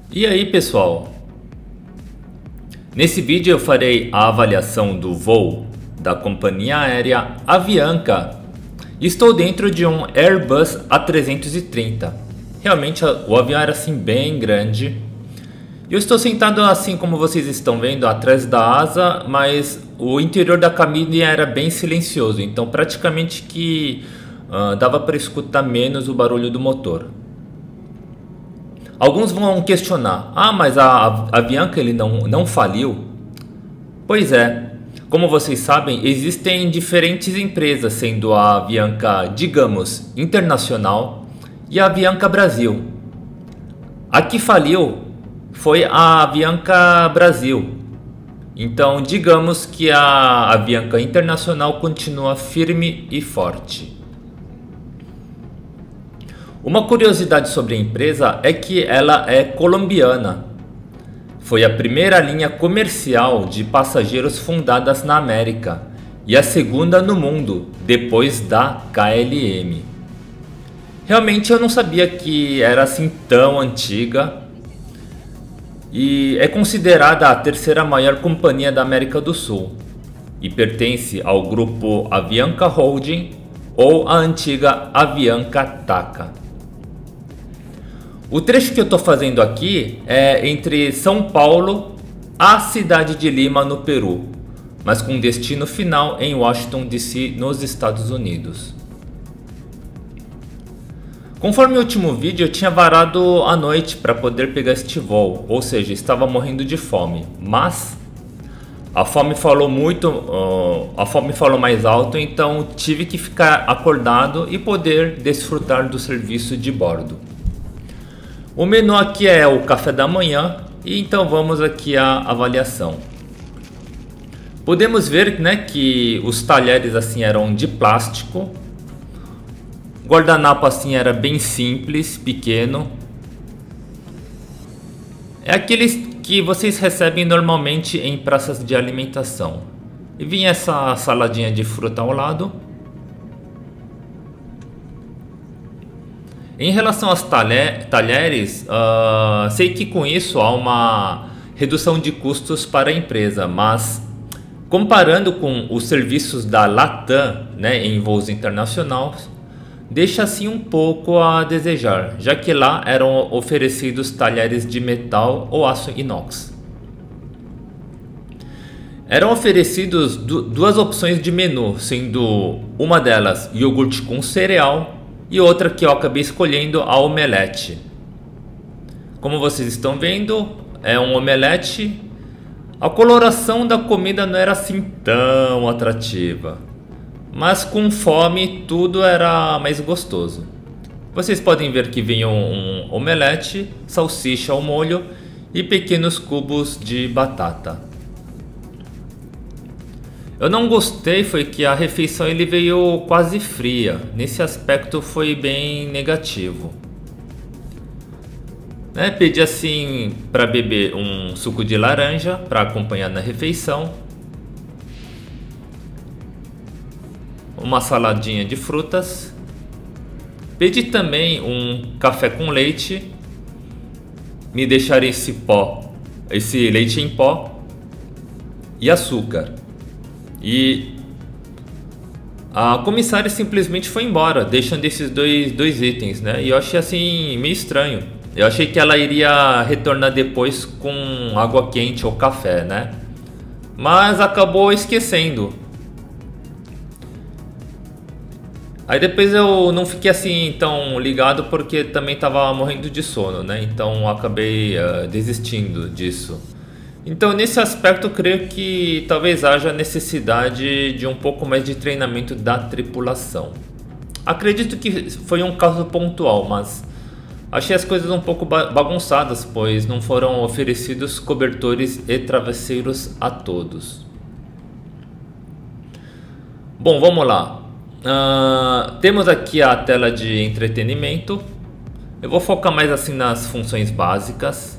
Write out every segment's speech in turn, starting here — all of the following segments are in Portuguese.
E aí pessoal, nesse vídeo eu farei a avaliação do voo da companhia aérea Avianca. Estou dentro de um Airbus A330. Realmente o avião era assim bem grande. Eu estou sentado assim como vocês estão vendo atrás da asa, mas o interior da cabine era bem silencioso, então praticamente que dava para escutar menos o barulho do motor. Alguns vão questionar, mas a Avianca ele não faliu? Pois é, como vocês sabem, existem diferentes empresas, sendo a Avianca, digamos, internacional e a Avianca Brasil. A que faliu foi a Avianca Brasil. Então, digamos que a Avianca Internacional continua firme e forte. Uma curiosidade sobre a empresa é que ela é colombiana. Foi a primeira linha comercial de passageiros fundada na América e a segunda no mundo, depois da KLM. Realmente eu não sabia que era assim tão antiga e é considerada a terceira maior companhia da América do Sul e pertence ao grupo Avianca Holding ou a antiga Avianca TACA. O trecho que eu estou fazendo aqui é entre São Paulo à cidade de Lima, no Peru, mas com destino final em Washington DC, nos Estados Unidos. Conforme o último vídeo, eu tinha varado a noite para poder pegar este voo, ou seja, estava morrendo de fome, mas a fome falou mais alto, então tive que ficar acordado e poder desfrutar do serviço de bordo. O menu aqui é o café da manhã e então vamos aqui à avaliação. Podemos ver, né, que os talheres assim eram de plástico. O guardanapo assim era bem simples, pequeno. É aqueles que vocês recebem normalmente em praças de alimentação. E vinha essa saladinha de fruta ao lado. Em relação aos talheres, sei que com isso há uma redução de custos para a empresa, mas comparando com os serviços da Latam, né, em voos internacionais, deixa assim um pouco a desejar, já que lá eram oferecidos talheres de metal ou aço inox. Eram oferecidos duas opções de menu, sendo uma delas iogurte com cereal e outra que eu acabei escolhendo, a omelete. Como vocês estão vendo, é um omelete. A coloração da comida não era assim tão atrativa, mas com fome tudo era mais gostoso. Vocês podem ver que vem um omelete, salsicha ao molho e pequenos cubos de batata. Eu não gostei foi que a refeição ele veio quase fria. Nesse aspecto foi bem negativo. Pedi assim para beber um suco de laranja para acompanhar na refeição. Uma saladinha de frutas. Pedi também um café com leite. Me deixaram esse leite em pó e açúcar. E a comissária simplesmente foi embora, deixando esses dois itens, né? E eu achei assim meio estranho. Eu achei que ela iria retornar depois com água quente ou café, né? Mas acabou esquecendo. Aí depois eu não fiquei assim tão ligado porque também estava morrendo de sono, né? Então acabei desistindo disso. Então nesse aspecto eu creio que talvez haja necessidade de um pouco mais de treinamento da tripulação. Acredito que foi um caso pontual, mas achei as coisas um pouco bagunçadas, pois não foram oferecidos cobertores e travesseiros a todos. Bom, vamos lá. Temos aqui a tela de entretenimento. Eu vou focar mais assim nas funções básicas.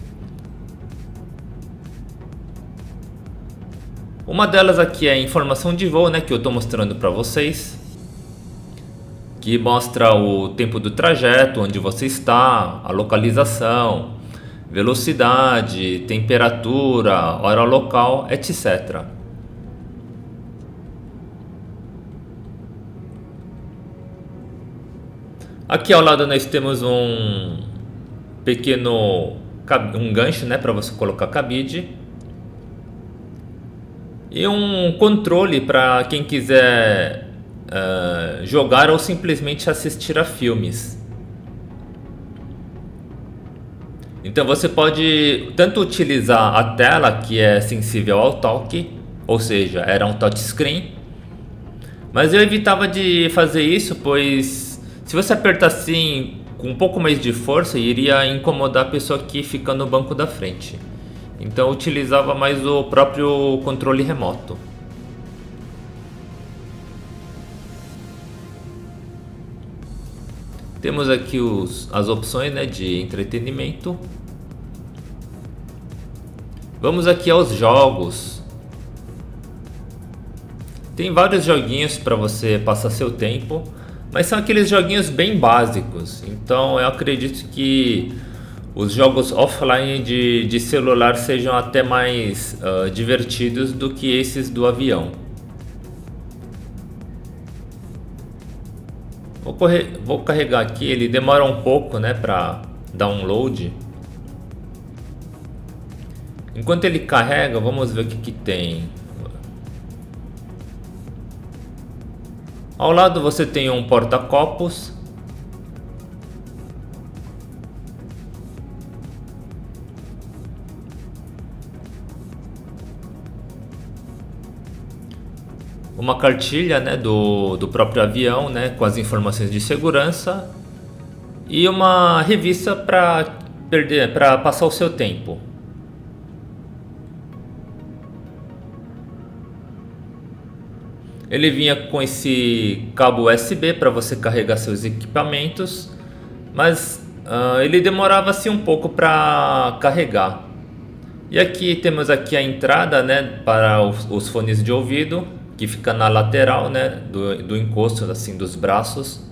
Uma delas aqui é a informação de voo, né, que eu estou mostrando para vocês, que mostra o tempo do trajeto, onde você está, a localização, velocidade, temperatura, hora local, etc. Aqui ao lado nós temos um pequeno gancho, né, para você colocar cabide e um controle para quem quiser jogar ou simplesmente assistir a filmes. Então você pode tanto utilizar a tela, que é sensível ao toque, ou seja, era um touchscreen, mas eu evitava de fazer isso, pois se você apertar assim com um pouco mais de força, iria incomodar a pessoa que fica no banco da frente. Então eu utilizava mais o próprio controle remoto. Temos aqui as opções, né, de entretenimento. Vamos aqui aos jogos. Tem vários joguinhos para você passar seu tempo, mas são aqueles joguinhos bem básicos. Então eu acredito que os jogos offline de celular sejam até mais divertidos do que esses do avião. Vou carregar aqui, ele demora um pouco, né, para download. Enquanto ele carrega, vamos ver o que tem. Ao lado você tem um porta-copos. Uma cartilha, né, do próprio avião, né, com as informações de segurança. E uma revista para passar o seu tempo. Ele vinha com esse cabo USB para você carregar seus equipamentos, mas ele demorava assim um pouco para carregar. E aqui temos aqui a entrada, né, para os fones de ouvido, que fica na lateral, né, do encosto assim dos braços.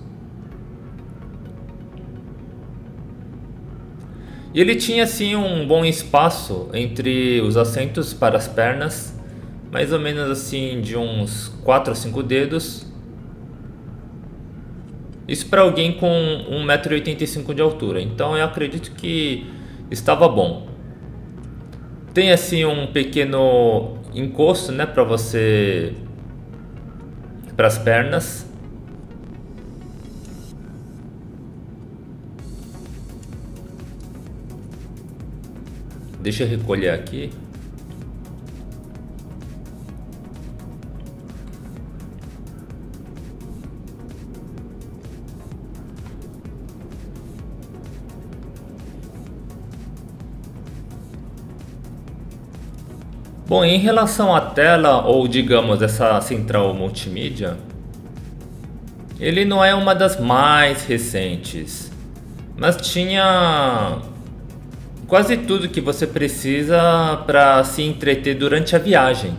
E ele tinha assim um bom espaço entre os assentos para as pernas, mais ou menos assim de uns 4 a 5 dedos. Isso para alguém com 1,85 m de altura. Então eu acredito que estava bom. Tem assim um pequeno encosto, né, para as pernas. Deixa eu recolher aqui. Bom, em relação à tela, ou digamos essa central multimídia, ele não é uma das mais recentes, mas tinha quase tudo que você precisa para se entreter durante a viagem.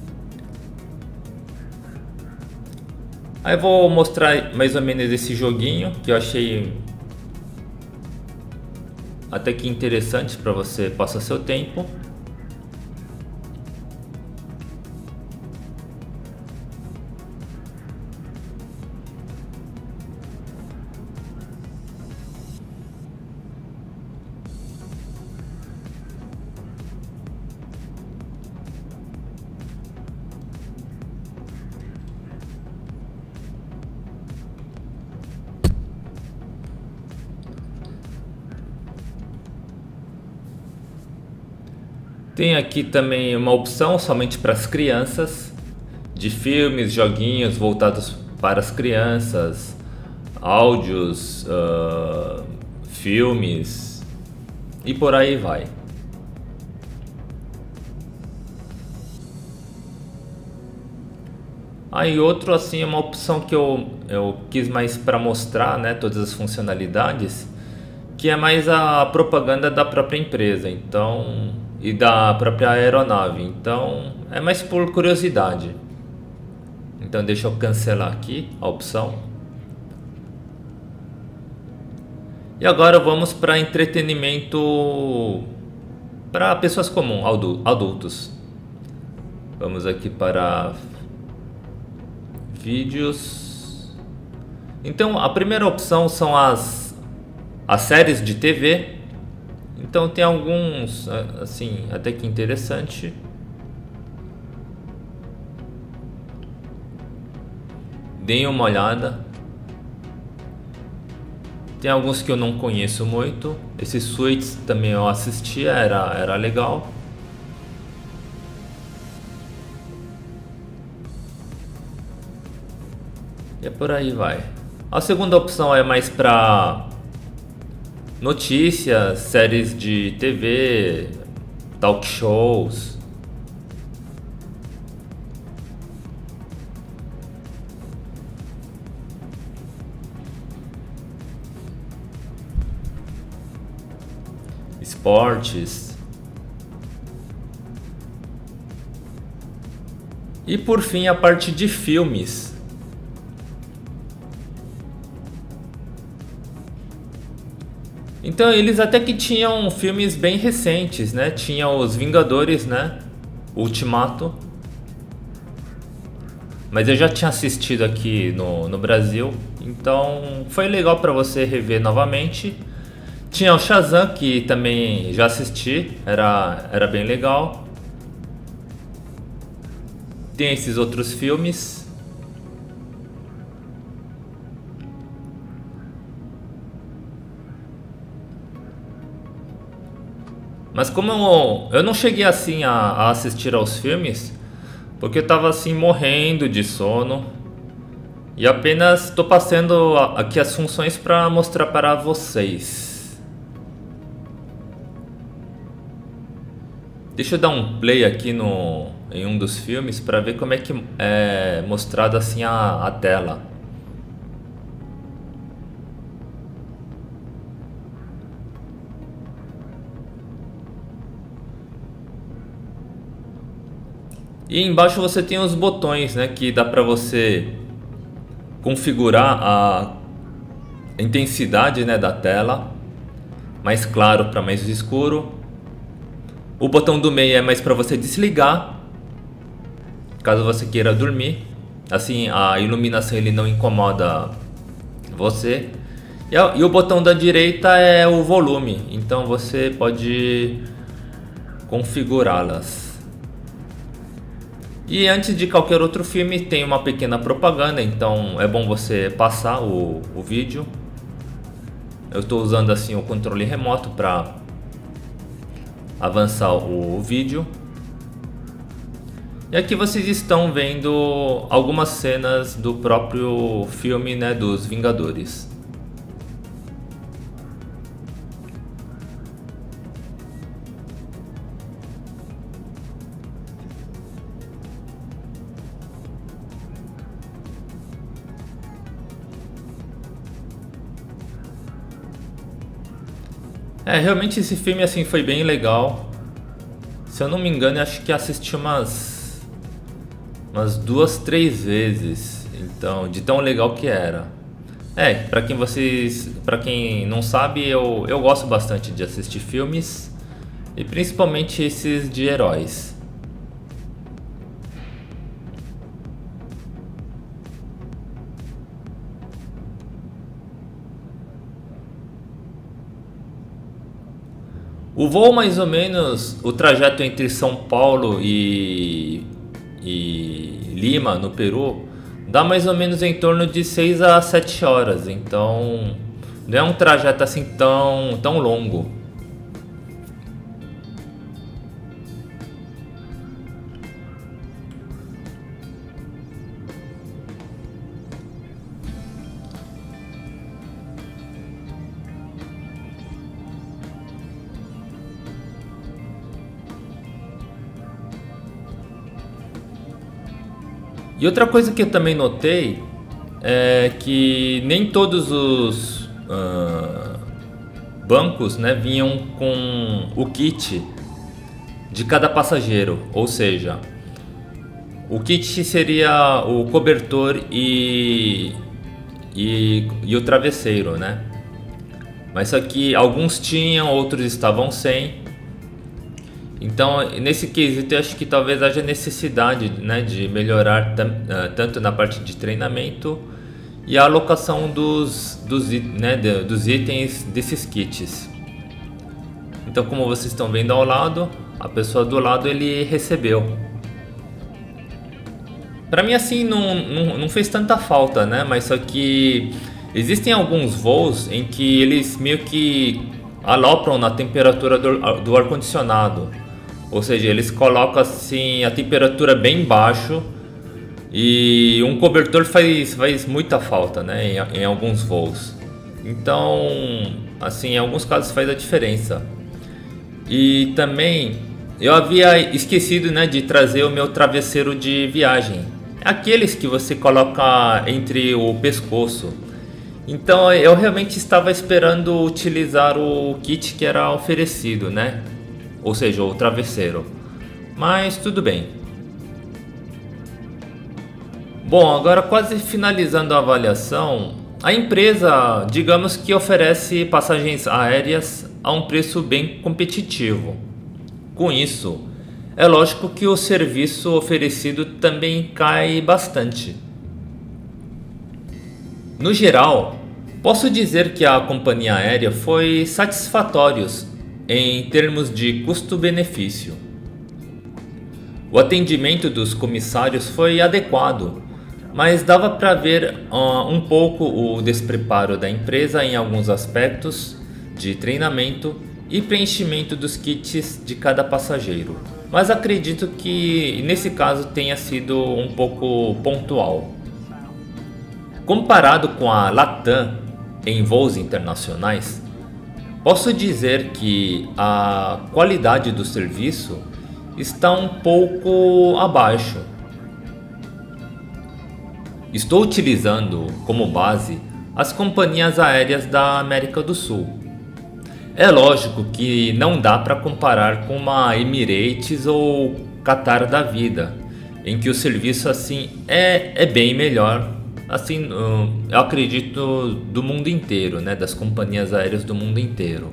Aí eu vou mostrar mais ou menos esse joguinho que eu achei até que interessante para você passar seu tempo. Tem aqui também uma opção somente para as crianças, de filmes, joguinhos voltados para as crianças, áudios, filmes e por aí vai. Aí outro assim é uma opção que eu quis mais para mostrar, né, todas as funcionalidades, que é mais a propaganda da própria empresa, então, e da própria aeronave, então é mais por curiosidade. Então deixa eu cancelar aqui a opção. E agora vamos para entretenimento para pessoas comuns, adultos. Vamos aqui para vídeos. Então a primeira opção são as séries de TV. Então tem alguns assim até que interessante. Deem uma olhada. Tem alguns que eu não conheço muito. Esse Suits também eu assistia, era legal. E por aí vai. A segunda opção é mais para notícias, séries de TV, talk shows. Esportes. E por fim a parte de filmes. Então eles até que tinham filmes bem recentes, né? Tinha os Vingadores, né? Ultimato. Mas eu já tinha assistido aqui no Brasil, então foi legal para você rever novamente. Tinha o Shazam, que também já assisti, era bem legal. Tem esses outros filmes. Mas como eu não cheguei assim a assistir aos filmes, porque eu tava assim morrendo de sono. E apenas estou passando aqui as funções para mostrar para vocês. Deixa eu dar um play aqui em um dos filmes para ver como é que é mostrado assim a tela. E embaixo você tem os botões, né, que dá para você configurar a intensidade, né, da tela, mais claro para mais escuro. O botão do meio é mais para você desligar, caso você queira dormir. Assim a iluminação ele não incomoda você. E o botão da direita é o volume, então você pode configurá-las. E antes de qualquer outro filme tem uma pequena propaganda, então é bom você passar o vídeo. Eu estou usando assim o controle remoto para avançar o vídeo. E aqui vocês estão vendo algumas cenas do próprio filme, né, dos Vingadores. Realmente esse filme assim foi bem legal. Se eu não me engano, eu acho que assisti umas 2, 3 vezes. Então, de tão legal que era. Para quem não sabe, eu gosto bastante de assistir filmes e principalmente esses de heróis. O voo mais ou menos, o trajeto entre São Paulo e Lima, no Peru, dá mais ou menos em torno de 6 a 7 horas. Então não é um trajeto assim tão longo. E outra coisa que eu também notei é que nem todos os bancos, né, vinham com o kit de cada passageiro, ou seja, o kit seria o cobertor e o travesseiro, né? Mas só que alguns tinham, outros estavam sem. Então, nesse quesito, eu acho que talvez haja necessidade, né, de melhorar tanto na parte de treinamento e a alocação dos itens desses kits. Então, como vocês estão vendo ao lado, a pessoa do lado ele recebeu. Para mim assim não fez tanta falta, né? Mas só que existem alguns voos em que eles meio que alopram na temperatura do ar-condicionado. Ou seja, eles colocam assim a temperatura bem baixo e um cobertor faz muita falta, né? Em alguns voos. Então, assim, em alguns casos faz a diferença. E também eu havia esquecido, né, de trazer o meu travesseiro de viagem. Aqueles que você coloca entre o pescoço. Então eu realmente estava esperando utilizar o kit que era oferecido, né? Ou seja, o travesseiro. Mas tudo bem. Bom, agora quase finalizando a avaliação, a empresa, digamos que oferece passagens aéreas a um preço bem competitivo. Com isso, é lógico que o serviço oferecido também cai bastante. No geral, posso dizer que a companhia aérea foi satisfatória em termos de custo-benefício. O atendimento dos comissários foi adequado, mas dava para ver um pouco o despreparo da empresa em alguns aspectos de treinamento e preenchimento dos kits de cada passageiro. Mas acredito que nesse caso tenha sido um pouco pontual. Comparado com a Latam em voos internacionais, posso dizer que a qualidade do serviço está um pouco abaixo. Estou utilizando como base as companhias aéreas da América do Sul. É lógico que não dá para comparar com uma Emirates ou Qatar da vida, em que o serviço assim é bem melhor, assim, eu acredito do mundo inteiro, né, das companhias aéreas do mundo inteiro.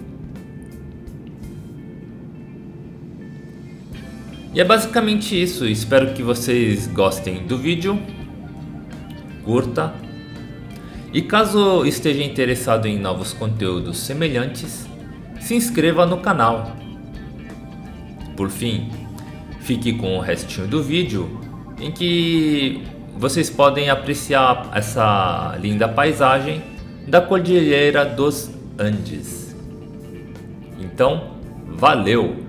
E é basicamente isso, espero que vocês gostem do vídeo, curta, e caso esteja interessado em novos conteúdos semelhantes, se inscreva no canal. Por fim, fique com o restinho do vídeo em que vocês podem apreciar essa linda paisagem da Cordilheira dos Andes. Então, valeu!